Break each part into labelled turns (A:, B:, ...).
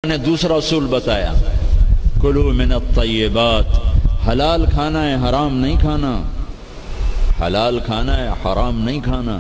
A: نے دوسرا اصول بتایا، کلو من الطیبات، حلال کھانا ہے حرام نہیں کھانا، حلال کھانا ہے حرام نہیں کھانا،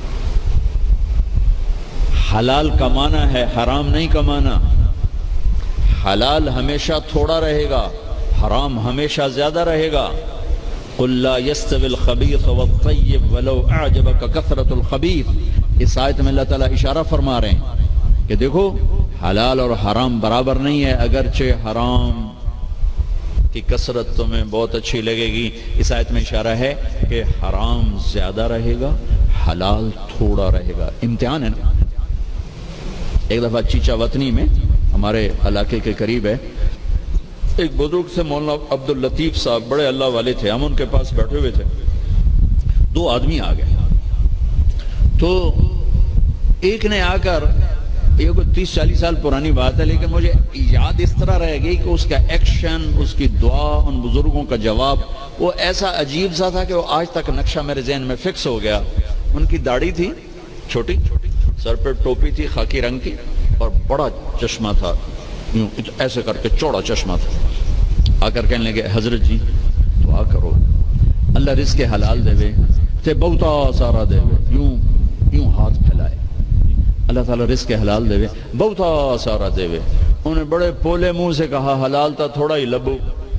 A: حلال کمانا ہے حرام نہیں کمانا، حلال ہمیشہ تھوڑا رہے گا، حرام ہمیشہ زیادہ رہے گا۔ قل لا يستوي الخبيث والطيب ولو اعجبك كثرة الخبيث، اس آیت میں اللہ تعالیٰ اشارہ فرما رہے ہیں کہ دیکھو حلال اور حرام برابر نہیں ہے، اگرچہ حرام کی کثرت تمہیں بہت اچھی لگے گی، اس آیت میں اشارہ ہے کہ حرام زیادہ رہے گا، حلال تھوڑا رہے گا۔ امتحان ہے نا۔ ایک دفعہ چیچا وطنی میں ہمارے علاقے کے قریب ہے، ایک بزرگ سے مولانا عبداللطیف صاحب، بڑے اللہ والے تھے، ہم ان کے پاس بیٹھے ہوئے تھے، دو آدمی آ گئے، تو ایک نے آ کر، یہ کوئی 30-40 سال پرانی بات ہے لیکن مجھے یاد اس طرح رہ گئی کہ اس کا ایکشن، اس کی دعا، ان بزرگوں کا جواب وہ ایسا عجیب سا تھا کہ وہ آج تک نقشہ میرے ذہن میں فکس ہو گیا۔ ان کی داڑھی تھی چھوٹی، سر پہ ٹوپی تھی خاکی رنگ کی، اور بڑا چشمہ تھا، یوں ایسے کر کے چوڑا چشمہ تھا۔ آ کر کہنے لگے حضرت جی دعا کرو اللہ رزق حلال دے تے بہتا سارا دے، یوں ہاتھ پھیلائے، اللہ تعالیٰ رزق حلال دے بہتا سارا دے۔ انہوں نے بڑے پولے منہ سے کہا حلال تا تھوڑا ہی لبو،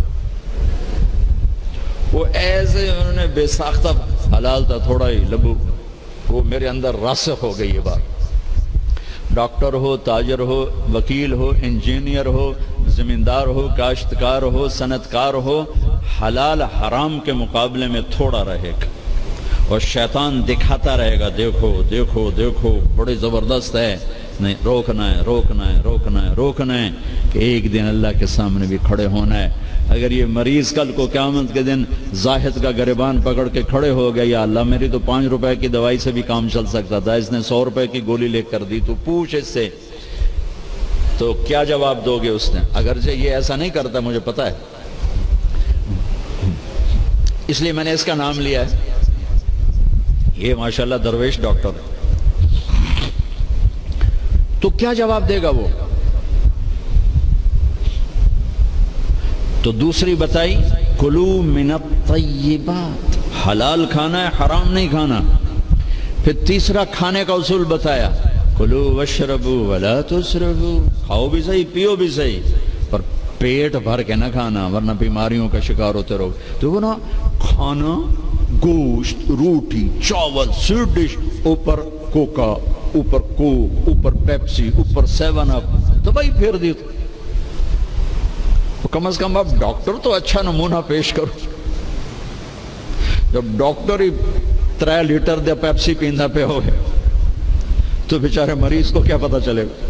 A: وہ ایسے انہوں نے بے ساختہ حلال تا تھوڑا ہی لبو، وہ میرے اندر راسخ ہو گئی یہ بات۔ ڈاکٹر ہو، تاجر ہو، وکیل ہو، انجینئر ہو، زمیندار ہو، کاشتکار ہو، صنعتکار ہو، حلال حرام کے مقابلے میں تھوڑا رہے گا، اور شیطان دکھاتا رہے گا دیکھو دیکھو دیکھو بڑی زبردست ہے، نہیں روکنا ہے روکنا ہے روکنا ہے روکنا ہے، کہ ایک دن اللہ کے سامنے بھی کھڑے ہونا ہے۔ اگر یہ مریض کل کو قیامت کے دن زاہد کا گریبان پکڑ کے کھڑے ہو گیا، یا اللہ میری تو 5 روپے کی دوائی سے بھی کام چل سکتا تھا، اس نے 100 روپے کی گولی لے کر دی، تو پوچھ اس سے، تو کیا جواب دو گے اس نے؟ اگرچہ یہ ایسا نہیں کرتا مجھے پتا ہے، اس لیے میں نے اس کا نام لیا ہے، یہ ماشاءاللہ درویش ڈاکٹر ہے۔ تو کیا جواب دے گا وہ؟ تو دوسری بتائی کلو من الطیبات، حلال کھانا ہے حرام نہیں کھانا۔ پھر تیسرا کھانے کا اصول بتایا، کلو واشربوا ولا تسرفوا، کھاؤ بھی صحیح پیو بھی صحیح، پر پیٹ بھر کے نہ کھانا ورنہ بیماریوں کا شکار ہوتے رہو۔ تو وہ نا کھانا گوشت، روٹی، چاول، سویٹ ڈش، اوپر کوکا، اوپر کوک، اوپر پیپسی، اوپر 7 اپ، دوائی پھیر دی۔ کم از کم اب ڈاکٹر تو اچھا نمونہ پیش کرو۔ جب ڈاکٹر ہی 3 لیٹر دے پیپسی پیندا پہ ہوئے تو بیچارے مریض کو کیا پتا چلے گا؟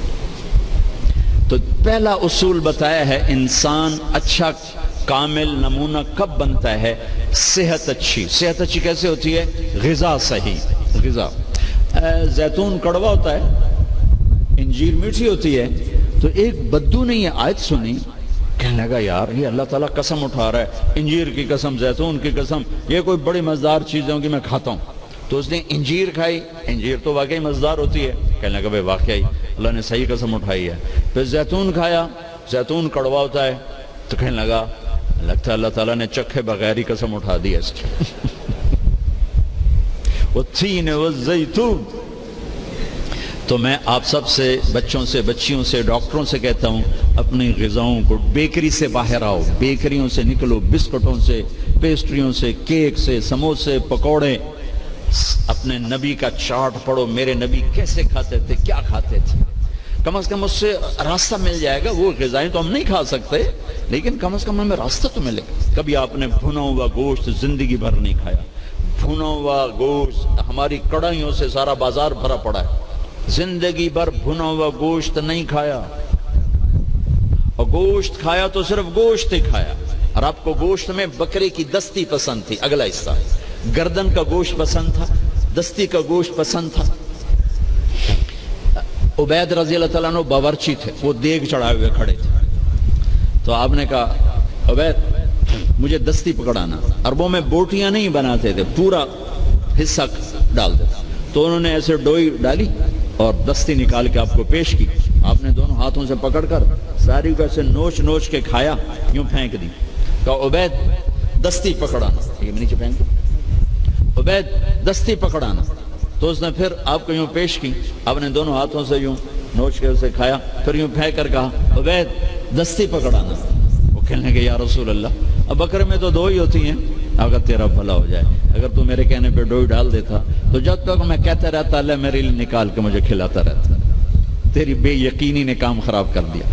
A: تو پہلا اصول بتایا ہے انسان اچھا کامل نمونہ کب بنتا ہے؟ صحت اچھی۔ صحت اچھی کیسے ہوتی ہے؟ غذا صحیح، غذا۔ زیتون کڑوا ہوتا ہے، انجیر میٹھی ہوتی ہے۔ تو ایک بدو نے یہ آیت سنی، کہنے لگا یار یہ اللہ تعالیٰ قسم اٹھا رہا ہے، انجیر کی قسم، زیتون کی قسم، یہ کوئی بڑی مزدار چیزیں ہوں گی میں کھاتا ہوں۔ تو اس نے انجیر کھائی، انجیر تو واقعی مزدار ہوتی ہے، کہنے لگا بھائی واقعی اللہ نے صحیح قسم اٹھائی ہے۔ پھر زیتون کھایا، زیتون کڑوا ہوتا ہے، تو کہنے لگا لگتا ہے اللہ تعالیٰ نے چکھے بغیر ہی قسم اٹھا دی ہے اس کی۔ والتین والزیتون۔ تو میں آپ سب سے، بچوں سے، بچیوں سے، ڈاکٹروں سے کہتا ہوں اپنی غذاؤں کو، بیکری سے باہر آؤ، بیکریوں سے نکلو، بسکٹوں سے، پیسٹریوں سے، کیک سے، سموسے، پکوڑے۔ اپنے نبی کا چارٹ پڑھو، میرے نبی کیسے کھاتے تھے، کیا کھاتے تھے، کم از کم اس سے راستہ مل جائے گا۔ وہ غذائیں تو ہم نہیں کھا سکتے لیکن کم از کم ہمیں راستہ تو ملے گا۔ کبھی آپ نے بھنا ہوا گوشت زندگی بھر نہیں کھایا، بھنا ہوا گوشت، ہماری کڑھائیوں سے سارا بازار بھرا پڑا ہے، زندگی بھر بھنا ہوا گوشت نہیں کھایا، اور گوشت کھایا تو صرف گوشت ہی کھایا۔ اور آپ کو گوشت میں بکرے کی دستی پسند تھی، اگلا حصہ گردن کا گوشت پسند تھا، دستی کا گوشت پسند تھا۔ عبید رضی اللہ تعالیٰ عنہ باورچی تھے، وہ دیگ چڑھائے ہوئے کھڑے تھے، تو آپ نے کہا عبید مجھے دستی پکڑانا۔ عربوں میں بوٹیاں نہیں بناتے تھے، پورا حصہ ڈال دیتا، تو انہوں نے ایسے ڈوئی ڈالی اور دستی نکال کے آپ کو پیش کی۔ آپ نے دونوں ہاتھوں سے پکڑ کر ساری کو ایسے نوچ نوچ کے کھایا، یوں پھینک دی. کہا عبید دستی پکڑانا، یہ نیچے پھینک دی. عبید دستی پکڑانا. تو اس نے پھر آپ کو یوں پیش کی، آپ نے دونوں ہاتھوں سے یوں نوچ کے اسے کھایا، پھر یوں پھینک کر کہا عبید دستی پکڑانا. وہ کہنے لگے یا رسول اللہ اب بکرے میں تو 2 ہی ہوتی ہیں. اگر تیرا بھلا ہو جائے، اگر تو میرے کہنے پہ 2 ہی ڈال دیتا تو جب تک میں کہتا رہتا اللہ میرے لیے نکال کے مجھے کھلاتا رہتا. تیری بے یقینی نے کام خراب کر دیا.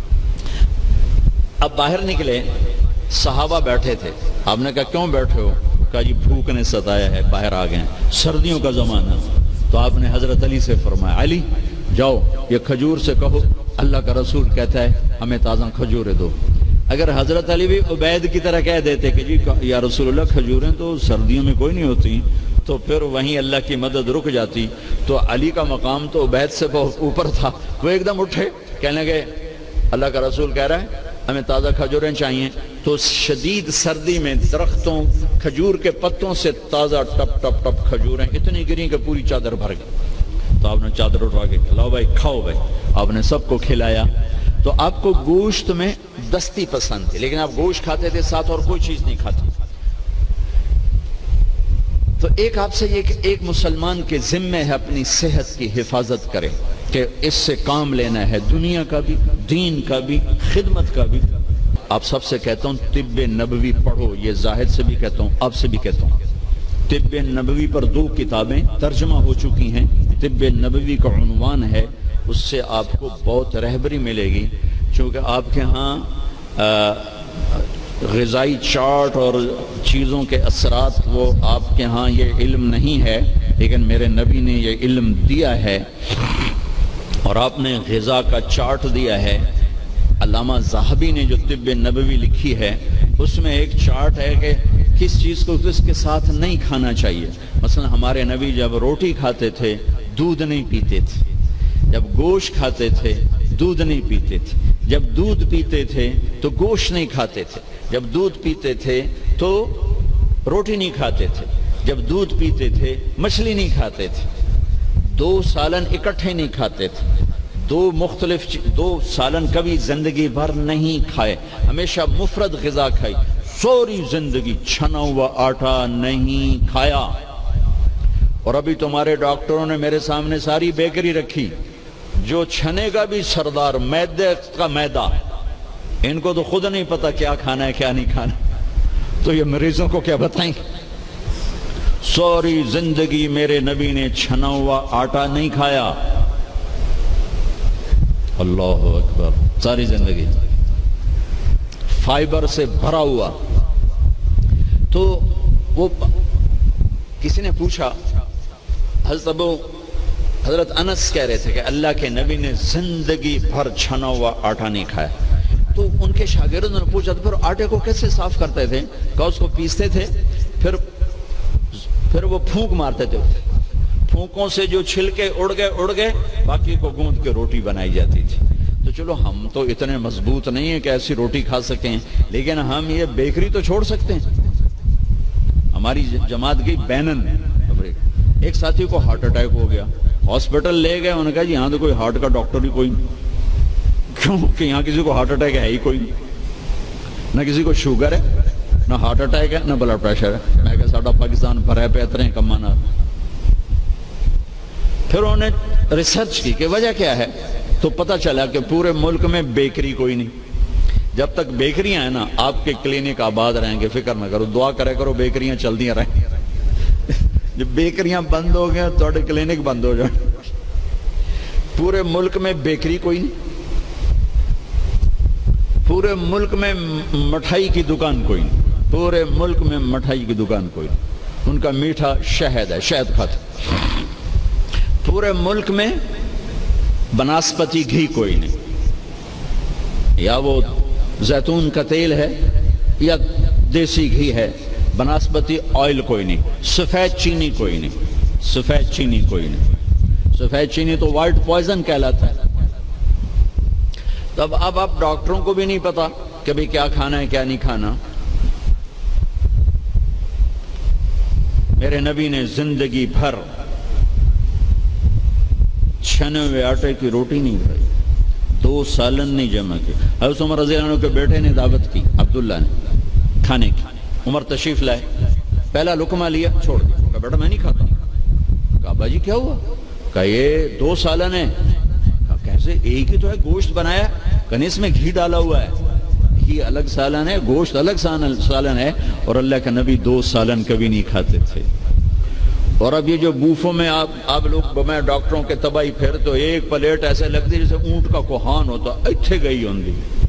A: اب باہر نکلے، صحابہ بیٹھے تھے. آپ نے کہا کیوں بیٹھے ہو؟ کہا جی بھوک نے ستایا ہے، باہر آ گئے ہیں، سردیوں کا زمانہ. تو آپ نے حضرت علی سے فرمایا علی جاؤ یہ کھجور سے کہو اللہ کا رسول کہتا ہے ہمیں تازہ کھجوریں دو. اگر حضرت علی بھی عبید کی طرح کہہ دیتے کہ جی یا رسول اللہ کھجوریں تو سردیوں میں کوئی نہیں ہوتی، تو پھر وہیں اللہ کی مدد رک جاتی. تو علی کا مقام تو عبید سے بہت اوپر تھا. وہ ایک دم اٹھے، کہنے لگے اللہ کا رسول کہہ رہا ہے ہمیں تازہ کھجوریں چاہیے. تو شدید سردی میں درختوں کھجور کے پتوں سے تازہ ٹپ ٹپ ٹپ کھجوریں اتنی گری کہ پوری چادر بھر گئی. تو آپ نے چادر اٹھا کے کھلاؤ بھائی کھاؤ بھائی. آپ نے سب کو کھلایا. تو آپ کو گوشت میں دستی پسند تھی، لیکن آپ گوشت کھاتے تھے ساتھ اور کوئی چیز نہیں کھاتے. تو ایک آپ سے یہ کہ ایک مسلمان کے ذمہ ہے اپنی صحت کی حفاظت کرے، کہ اس سے کام لینا ہے دنیا کا بھی، دین کا بھی، خدمت کا بھی. آپ سب سے کہتا ہوں طب نبوی پڑھو. یہ زاہد سے بھی کہتا ہوں، آپ سے بھی کہتا ہوں. طب نبوی پر 2 کتابیں ترجمہ ہو چکی ہیں. طب نبوی کا عنوان ہے، اس سے آپ کو بہت رہبری ملے گی. چونکہ آپ کے ہاں غذائی چارٹ اور چیزوں کے اثرات وہ آپ کے ہاں یہ علم نہیں ہے، لیکن میرے نبی نے یہ علم دیا ہے اور آپ نے غذا کا چارٹ دیا ہے. علامہ ذہبی نے جو طب نبوی لکھی ہے اس میں ایک چارٹ ہے کہ کس چیز کو کس کے ساتھ نہیں کھانا چاہیے. مثلا ہمارے نبی جب روٹی کھاتے تھے دودھ نہیں پیتے تھے، جب گوشت کھاتے تھے دودھ نہیں پیتے تھے، جب دودھ پیتے تھے تو گوشت نہیں کھاتے تھے، جب دودھ پیتے تھے تو روٹی نہیں کھاتے تھے، جب دودھ پیتے تھے مچھلی نہیں کھاتے تھے. 2 سالن اکٹھے نہیں کھاتے تھے، 2 سالن کبھی زندگی بھر نہیں کھائے، ہمیشہ مفرد غذا کھائی. سوری زندگی چھنا ہوا آٹا نہیں کھایا. اور ابھی تمہارے ڈاکٹروں نے میرے سامنے ساری بیکری رکھی، جو چھنے کا بھی سردار میدے کا میدا. ان کو تو خود نہیں پتا کیا کھانا ہے کیا نہیں کھانا، تو یہ مریضوں کو کیا بتائیں. سوری زندگی میرے نبی نے چھنا ہوا آٹا نہیں کھایا. اللہ اکبر. ساری زندگی فائبر سے بھرا ہوا. تو وہ کسی نے پوچھا، حضرت انس کہہ رہے تھے کہ اللہ کے نبی نے زندگی بھر چھنا ہوا آٹا نہیں کھایا. تو ان کے شاگردوں نے پوچھا تو پھر آٹے کو کیسے صاف کرتے تھے؟ کہا اس کو پیستے تھے، پھر وہ پھونک مارتے تھے، پھونکوں سے جو چھلکے اڑ گئے باقی کو گوندھ کے روٹی بنائی جاتی تھی. تو چلو ہم تو اتنے مضبوط نہیں ہیں کہ ایسی روٹی کھا سکیں، لیکن ہم یہ بیکری تو چھوڑ سکتے ہیں. ہماری جماعت گئی بینن، ایک ساتھی کو ہارٹ اٹیک ہو گیا، ہاسپٹل لے گئے. انہوں نے کہا جی یہاں تو کوئی ہارٹ کا ڈاکٹر ہی کوئی نہیں. کیوں کہ یہاں کسی کو ہارٹ اٹیک ہے ہی کوئی نہیں، نہ کسی کو شوگر ہے، نہ ہارٹ اٹیک ہے، نہ بلڈ پریشر ہے. میں کہا ساڈا پاکستان بھرا ہے بہتر ہیں کمانا. پھر انہوں نے ریسرچ کی کہ وجہ کیا ہے، تو پتہ چلا کہ پورے ملک میں بیکری کوئی نہیں. جب تک بیکریاں ہیں نا آپ کے کلینک آباد رہیں گے، فکر نہ کرو، دعا کرے کرو بیکریاں چلدیاں رہیں. جب بیکریاں بند ہو گئے تو کلینک بند ہو جائیں. پورے ملک میں بیکری کوئی نہیں، پورے ملک میں مٹھائی کی دکان کوئی نہیں، پورے ملک میں مٹھائی کی دکان کوئی نہیں. ان کا میٹھا شہد ہے، شہد کھاتے. پورے ملک میں بناسپتی گھی کوئی نہیں، یا وہ زیتون کا تیل ہے یا دیسی گھی ہے. بناسپتی آئل کوئی نہیں. سفید چینی کوئی نہیں، سفید چینی کوئی نہیں. سفید چینی تو وائٹ پوائزن کہلاتا ہے. تب اب آپ ڈاکٹروں کو بھی نہیں پتا کہ بھئی کیا کھانا ہے کیا نہیں کھانا. میرے نبی نے زندگی بھر چھنے ہوئے آٹے کی روٹی نہیں کھائی. 2 سالن نہیں جمع کی. حضرت عمر رضی اللہ عنہ کے بیٹے نے دعوت کی عبداللہ نے کھانے کی. عمر تشریف لائے, پہلا لقمہ لیا, چھوڑ دیا. کہا بیٹا میں نہیں کھاتا. کہا ابا جی کیا ہوا؟ کہا یہ 2 سالن ہیں. کہا کیسے؟ ایک ہی تو ہے, گوشت بنایا. کہا اس میں گھی ڈالا ہوا ہے. گھی الگ سالن ہے, گوشت الگ سالن ہے. اور اللہ کے نبی 2 سالن کبھی نہیں کھاتے تھے. اور اب یہ جو بوفوں میں آپ لوگ میں ڈاکٹروں کے تباہی پھر تو ایک پلیٹ ایسے لگتی جیسے اونٹ کا کوہان ہوتا, اتھے گئی ہوندی.